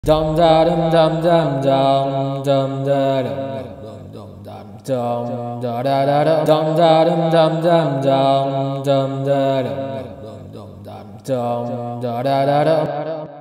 Dum da dum dum dum dum dum da dum dum dum dum da da da da dum da dum dum dum dum dum da dum dum dum dum da da da da